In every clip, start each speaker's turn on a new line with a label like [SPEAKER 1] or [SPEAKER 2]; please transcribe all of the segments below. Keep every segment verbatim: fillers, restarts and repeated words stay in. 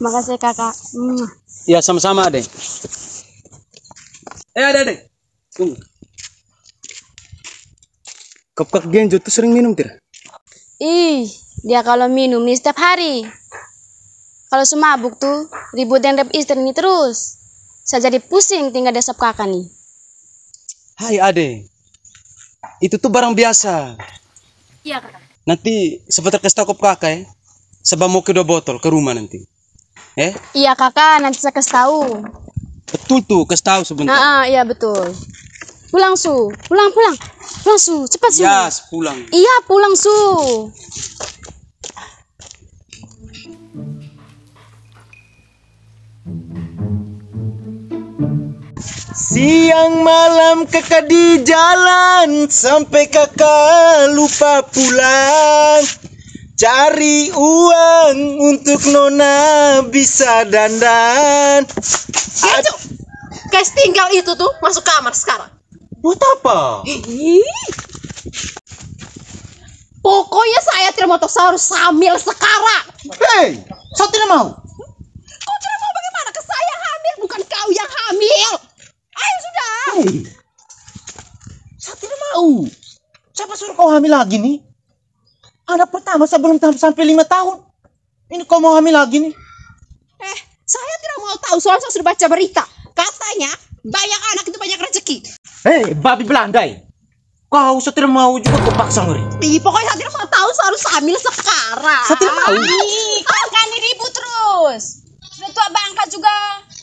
[SPEAKER 1] Makasih kakak. Hmm.
[SPEAKER 2] Ya sama-sama adek. Eh adek, adek. Tunggu. Kak Genjo tuh sering minum tidak?
[SPEAKER 1] Ih, dia kalau minum nih setiap hari. Kalau semabuk tuh ribut dan rep istri ini terus. Saya jadi pusing tinggal desap kakak nih.
[SPEAKER 2] Hai adek. Itu tuh barang biasa.
[SPEAKER 1] Iya kakak.
[SPEAKER 2] Nanti sebentar kasih tau ke kakak ya. Sebab mau ke dua botol ke rumah nanti. Eh?
[SPEAKER 1] Iya kakak, nanti saya kasih tahu.
[SPEAKER 2] Betul tuh, kasih tahu sebentar.
[SPEAKER 1] Ah, iya betul. Pulang su, pulang pulang, pulang su, cepat su.
[SPEAKER 2] Ya, pulang.
[SPEAKER 1] Iya pulang su.
[SPEAKER 3] Siang malam kakak di jalan sampai kakak lupa pulang. Cari uang untuk nona bisa dandan.
[SPEAKER 4] Genjo, guys tinggal itu tuh masuk kamar sekarang.
[SPEAKER 3] Buat apa?
[SPEAKER 4] Pokoknya saya tidak mau harus hamil sekarang.
[SPEAKER 3] Hei, saya tidak mau.
[SPEAKER 4] Kau tidak mau bagaimana? Ke saya hamil, bukan kau yang hamil. Ayo sudah.
[SPEAKER 3] Hei, saya tidak mau. Siapa suruh kau hamil lagi nih? Anak pertama saya belum sampai lima tahun. Ini kau mau hamil lagi nih?
[SPEAKER 4] Eh, saya tidak mau tahu soalnya saya sudah baca berita. Katanya banyak anak itu banyak rezeki.
[SPEAKER 3] Hei, babi Belandai. Kau saya tidak mau juga kau paksa ngeri.
[SPEAKER 4] Ih, pokoknya saya tidak mau tahu saya harus hamil sekarang.
[SPEAKER 3] Saya tidak mau.
[SPEAKER 1] Ih, kau kan ribut terus. Sudah tua bangka juga.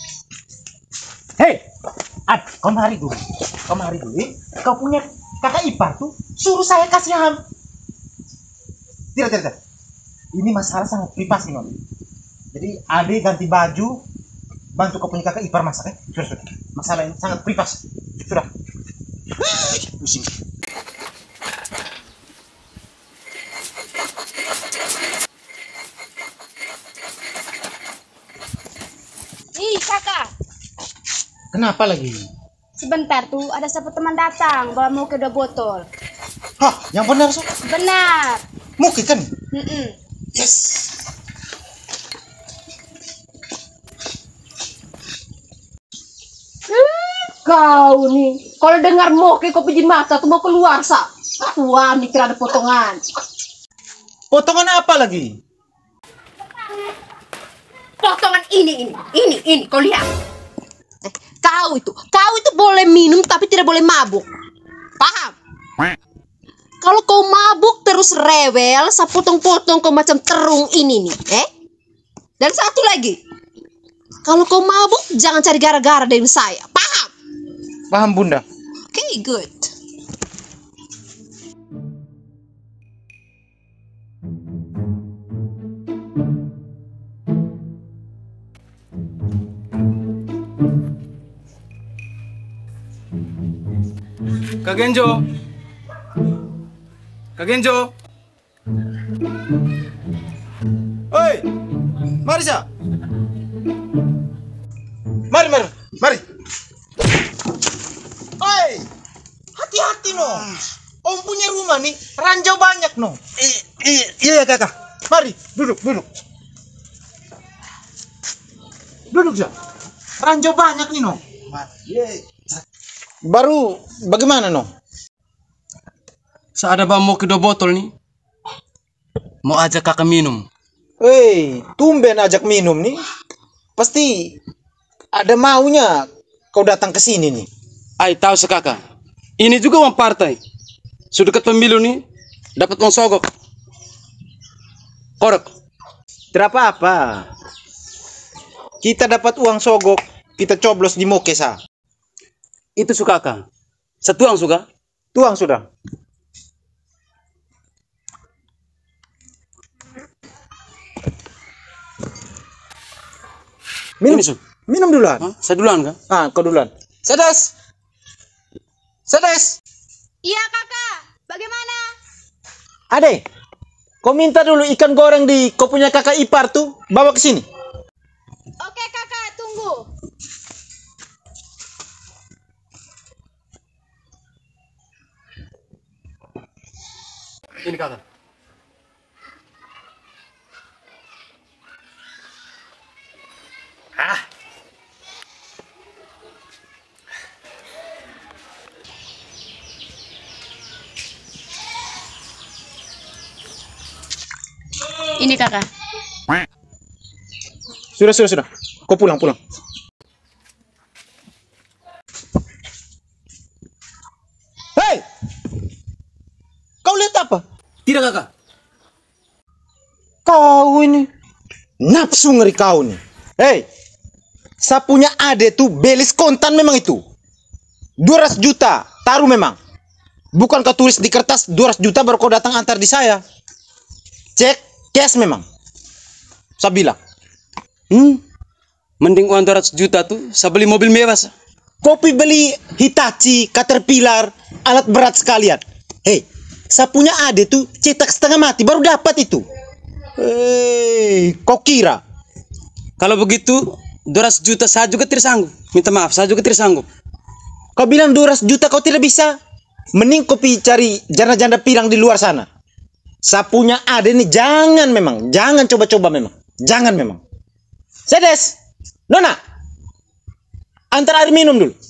[SPEAKER 3] Hei, Ad, kau mari dulu. Kau mari dulu. Eh. Kau punya kakak ipar tuh, suruh saya kasih ham. Tidak, tidak, tidak. Ini masalah sangat privasi, non. Jadi, Ade ganti baju, bantu kau punya kakak ipar masak, eh. Sudah, sudah. Masalah ini sangat privasi. Sudah. Pusing.
[SPEAKER 1] Ih kakak,
[SPEAKER 3] Kenapa lagi?
[SPEAKER 1] sebentar tuh ada satu teman datang bawa mau ke dua botol.
[SPEAKER 3] Hah, yang benar, so?
[SPEAKER 1] Benar.
[SPEAKER 3] Muki kan?
[SPEAKER 1] Mm-mm.
[SPEAKER 3] Yes.
[SPEAKER 4] Kau nih, kalau dengar moke kau pijin mata tuh mau keluar sa. Wah, mikir ada potongan.
[SPEAKER 3] Potongan apa lagi?
[SPEAKER 4] Potongan ini, ini, ini, ini, kau lihat. Eh, kau itu, kau itu boleh minum tapi tidak boleh mabuk. Paham? Kalau kau mabuk terus rewel, sapotong-potong kau macam terung ini nih, eh? Dan satu lagi, kalau kau mabuk jangan cari gara-gara dari saya, paham?
[SPEAKER 3] Paham, Bunda.
[SPEAKER 4] Oke, okay, good.
[SPEAKER 2] Kak Genjo. Kak Genjo.
[SPEAKER 3] Oi, mari sa. Mari, mari, mari. Oi, hati-hati no. Om punya rumah nih, ranjau banyak no. Iya, iya kakak. Mari, duduk, duduk. Duduk ya. Ranjau banyak nih no. Baru bagaimana no?
[SPEAKER 2] Saya ada bawa mau ke dua botol nih. Mau ajak kakak minum.
[SPEAKER 3] Hei, tumben ajak minum nih. Pasti ada maunya kau datang ke sini nih.
[SPEAKER 2] Ay, tahu sekakak. Ini juga uang partai. Sudah dekat pemilu nih, dapat uang sogok. Korek.
[SPEAKER 3] Tidak apa-apa. Kita dapat uang sogok, kita coblos di Mokesa.
[SPEAKER 2] Itu suka kak. Setuang suka.
[SPEAKER 3] Tuang sudah. Minum,
[SPEAKER 2] Ini, Su.
[SPEAKER 3] minum duluan.
[SPEAKER 2] Hah? Saya duluan kak.
[SPEAKER 3] Ah, kau duluan. Sedes. Sedes.
[SPEAKER 1] Iya kakak, bagaimana?
[SPEAKER 3] Ade, kau minta dulu ikan goreng di kau punya kakak ipar tuh, bawa ke sini.
[SPEAKER 1] Oke kakak, tunggu.
[SPEAKER 2] Ini kakak.
[SPEAKER 3] Ah.
[SPEAKER 1] Ini kakak.
[SPEAKER 3] Sudah, sudah, sudah. Kau pulang, pulang. Hei! Kau lihat apa?
[SPEAKER 2] Tidak kakak.
[SPEAKER 3] Kau ini nafsu ngeri kau nih. Hei, saya punya ade tuh belis kontan memang itu. dua ratus juta, taruh memang. Bukan kau tulis di kertas dua ratus juta baru kau datang antar di saya. Cek, cash memang. Saya bilang.
[SPEAKER 2] Hmm. Mending uang dua ratus juta tuh saya beli mobil mewah. Sa.
[SPEAKER 3] Kopi beli Hitachi, Caterpillar, alat berat sekalian. Hei, saya punya ade tuh cetak setengah mati baru dapat itu. Hei, kau kira?
[SPEAKER 2] Kalau begitu dua ratus juta saya juga tidak sanggup. Minta maaf, saya juga tidak sanggup.
[SPEAKER 3] Kau bilang dua ratus juta kau tidak bisa? Mending kopi cari janda-janda pirang di luar sana. Saya punya ade nih, jangan memang, jangan coba-coba memang, jangan memang. Sedes, Nona, antar air minum dulu.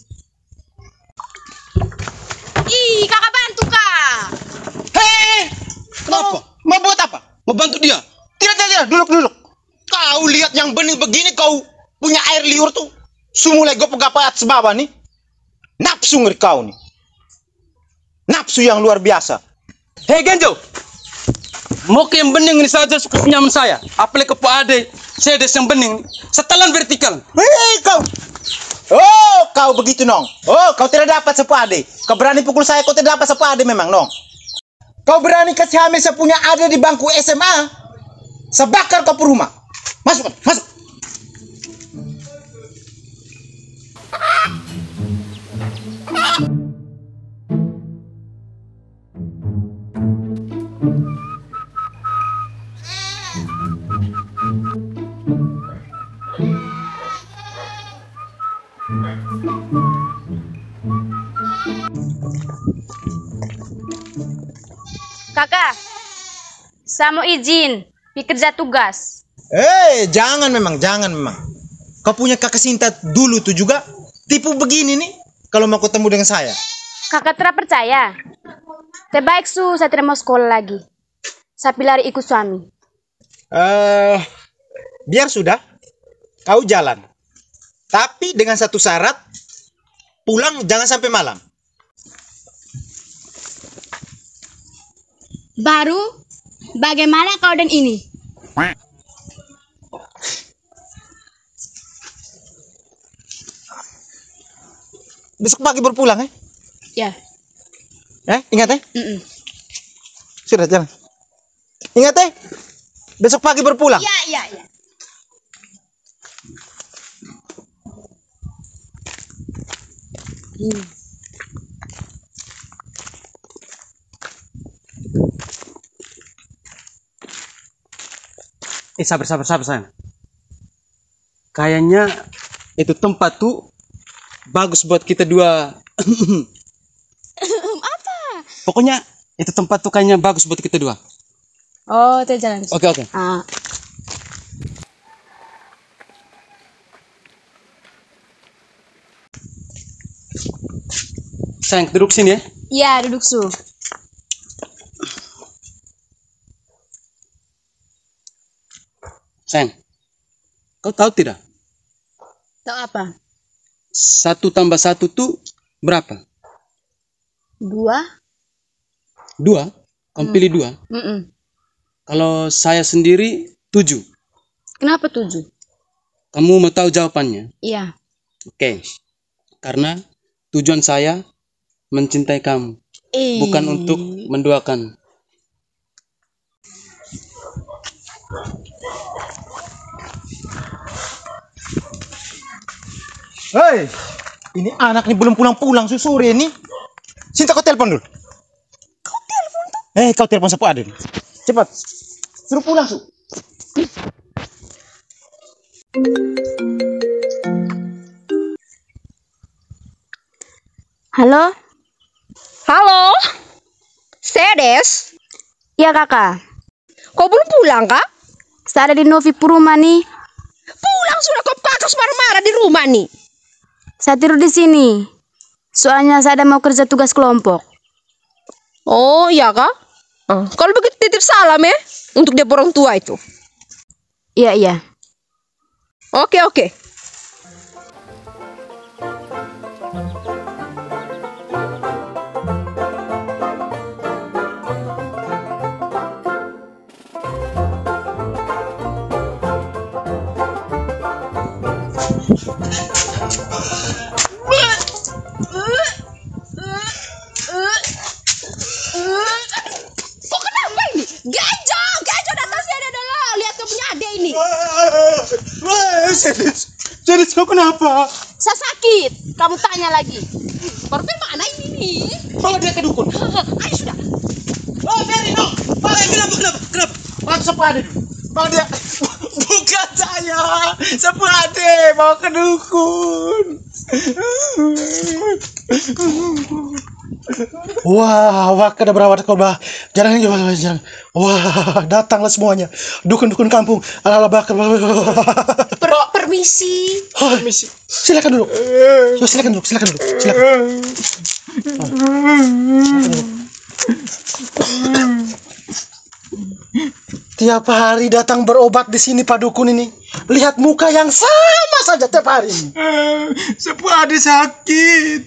[SPEAKER 1] Ih, kakak bantu kak.
[SPEAKER 2] Hei, kenapa? Mau buat apa? Mau bantu dia?
[SPEAKER 3] Tidak, tidak, tidak, duduk, duduk. Kau lihat yang bening begini, kau punya air liur tuh. Sumulai gopo-gopo atas bawah nih. Nafsu ngeri kau nih. Nafsu yang luar biasa.
[SPEAKER 2] Hei Genjo, mau ke yang bening ini saja suka senyaman saya. Apalagi ke Pak Ade, sedes yang bening, setelan vertikal.
[SPEAKER 3] Hei kau. Oh, kau begitu nong. Oh, kau tidak dapat sepade. Kau berani pukul saya, kau tidak dapat sepade memang nong. Kau berani kasih hamil saya punya ade di bangku S M A. Sebakar kau per rumah. Masuk, masuk.
[SPEAKER 1] Kakak, saya mau izin pergi kerja tugas.
[SPEAKER 3] Eh, jangan memang, jangan memang. Kau punya kakak Sinta dulu tuh juga tipu begini nih. Kalau mau ketemu dengan saya.
[SPEAKER 1] Kakak tidak percaya? Terbaik su, saya tidak mau sekolah lagi. Saya pilih ikut suami.
[SPEAKER 3] Eh, biar sudah. Kau jalan. Tapi dengan satu syarat, pulang jangan sampai malam.
[SPEAKER 1] Baru, bagaimana kau dan ini?
[SPEAKER 3] Besok pagi baru pulang eh?
[SPEAKER 1] Ya.
[SPEAKER 3] Eh, ingat eh?
[SPEAKER 1] Mm-mm.
[SPEAKER 3] Sudah jalan. Ingat eh? Besok pagi baru pulang.
[SPEAKER 1] Ya, ya, ya. Hmm.
[SPEAKER 2] Eh sabar, sabar, sabar sayang. Kayaknya itu tempat tuh bagus buat kita dua.
[SPEAKER 1] Apa?
[SPEAKER 2] Pokoknya itu tempat tuh kayaknya bagus buat kita dua.
[SPEAKER 1] Oh, itu jalan.
[SPEAKER 2] Oke, oke.
[SPEAKER 1] Ah.
[SPEAKER 2] Sayang, duduk sini ya.
[SPEAKER 1] Ya, duduk su.
[SPEAKER 2] Sayang, kau tahu tidak?
[SPEAKER 1] Tahu apa?
[SPEAKER 2] Satu tambah satu tuh berapa?
[SPEAKER 1] Dua.
[SPEAKER 2] Dua? Kamu
[SPEAKER 1] Hmm.
[SPEAKER 2] pilih dua?
[SPEAKER 1] Mm-mm.
[SPEAKER 2] Kalau saya sendiri tujuh.
[SPEAKER 1] Kenapa tujuh?
[SPEAKER 2] Kamu mau tahu jawabannya?
[SPEAKER 1] Iya.
[SPEAKER 2] Oke. Karena tujuan saya mencintai kamu,
[SPEAKER 1] Eh.
[SPEAKER 2] bukan untuk menduakan.
[SPEAKER 3] Hei, ini anak nih belum pulang-pulang susuri ini. Sinta kau telepon dulu. Kau telepon tuh? Eh, kau telepon siapa ada nih? Cepat, suruh pulang su.
[SPEAKER 1] Halo?
[SPEAKER 4] Halo? Sedes?
[SPEAKER 1] Iya kakak.
[SPEAKER 4] Kau belum pulang kak?
[SPEAKER 1] Saya ada di Novi Puruma nih.
[SPEAKER 4] Pulang sudah, kau kakak marah-marah di rumah nih.
[SPEAKER 1] Saya tidur di sini. Soalnya saya ada mau kerja tugas kelompok.
[SPEAKER 4] Oh iya kak? Ah, kalau begitu titip salam ya untuk dia orang tua itu.
[SPEAKER 1] Iya, iya.
[SPEAKER 4] Oke, oke. Kok kenapa ini? Gejo, Gejo datang sini dulu. Lihat kau punya adik ini.
[SPEAKER 3] Jadi kau kenapa?
[SPEAKER 4] Saya sakit. Kamu tanya lagi. Baru mana ini nih?
[SPEAKER 3] Bawa dia ke dukun.
[SPEAKER 4] Ayo sudah.
[SPEAKER 3] Oh, Ferry, no. Bawa kenapa, kenapa, kenapa? Bawa siapa ada dulu? Bawa dia. Bukan saya. Siapa ada? Bawa ke dukun. Wah, wah, kada berawat kau bah. Jarang ini, jarang. Wah, datanglah semuanya. Dukun-dukun kampung. Ala-ala bakar.
[SPEAKER 4] Per permisi.
[SPEAKER 3] Permisi. Silakan duduk. Yo, silakan duduk, silakan duduk. Silakan. Tiap hari datang berobat di sini Pak Dukun ini. Lihat muka yang sama saja tiap hari. Sepu Ade sakit.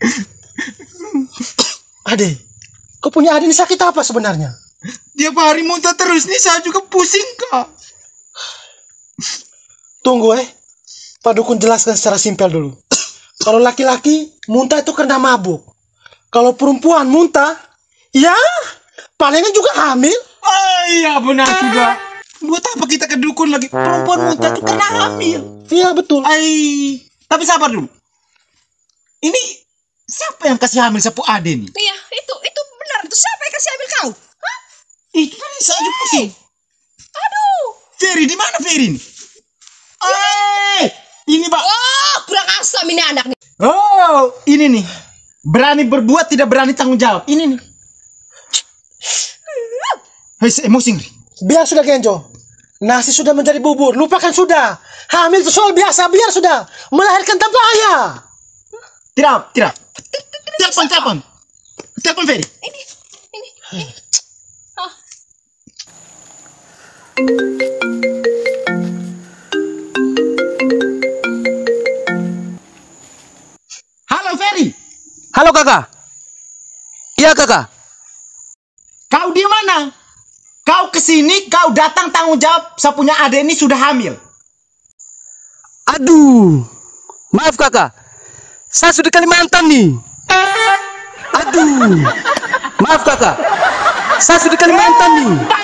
[SPEAKER 3] Ade, kau punya Ade ini sakit apa sebenarnya? Tiap hari muntah terus nih, saya juga pusing kak. Tunggu eh, Pak Dukun jelaskan secara simpel dulu. Kalau laki-laki muntah itu karena mabuk. Kalau perempuan muntah, ya palingnya juga hamil. Oh iya benar juga. Buat apa kita ke dukun lagi? Perempuan muntah itu karena hamil. Iya betul. Ay, tapi sabar dulu. Ini siapa yang kasih hamil Sepu Ade nih?
[SPEAKER 4] Iya, itu itu benar. Itu siapa yang kasih hamil kau? Hah?
[SPEAKER 3] Itu kan saya aja pusing.
[SPEAKER 4] Aduh.
[SPEAKER 3] Ferry di mana Ferry nih? Eh, ini Pak.
[SPEAKER 4] Oh, kurang asam ini anak nih.
[SPEAKER 3] Oh, ini nih. Berani berbuat tidak berani tanggung jawab. Ini nih. Hei, emosi ngeri. Biar sudah Genjo. Nasi sudah menjadi bubur. Lupakan sudah. Hamil itu soal biasa. Biar sudah. Melahirkan tanpa ayah. Tidak, tidak. Telepon, telepon. Telepon Ferry.
[SPEAKER 4] Ini, ini, ini. Oh.
[SPEAKER 3] Halo Ferry.
[SPEAKER 2] Halo kakak. Iya kakak.
[SPEAKER 3] Kau di mana? Kau kesini, kau datang tanggung jawab. Saya punya adik ini sudah hamil.
[SPEAKER 2] Aduh. Maaf kakak. Saya sudah Kalimantan nih. Aduh. Maaf kakak. Saya sudah Kalimantan nih.